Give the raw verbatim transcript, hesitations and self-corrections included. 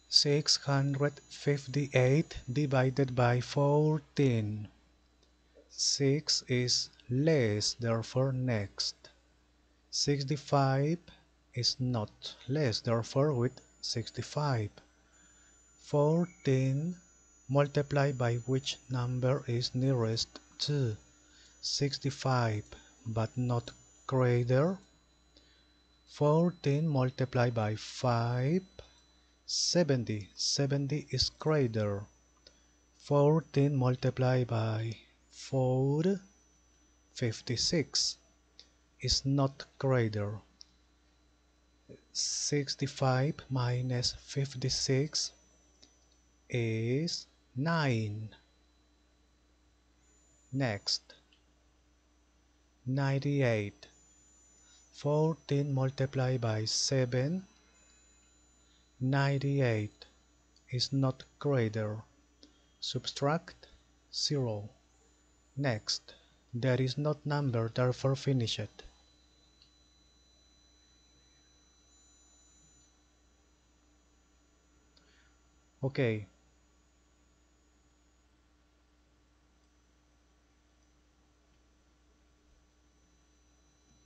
six hundred fifty-eight divided by fourteen. six is less, therefore next. sixty-five is not less, therefore with sixty-five. fourteen multiplied by which number is nearest to sixty-five but not greater. fourteen multiplied by five, seventy. seventy is greater. fourteen multiplied by four, fifty-six, is not greater. sixty-five minus fifty-six is nine. Next, ninety-eight. fourteen multiplied by seven, ninety-eight, is not greater. Subtract zero. Next, there is not number, therefore finish it. Okay,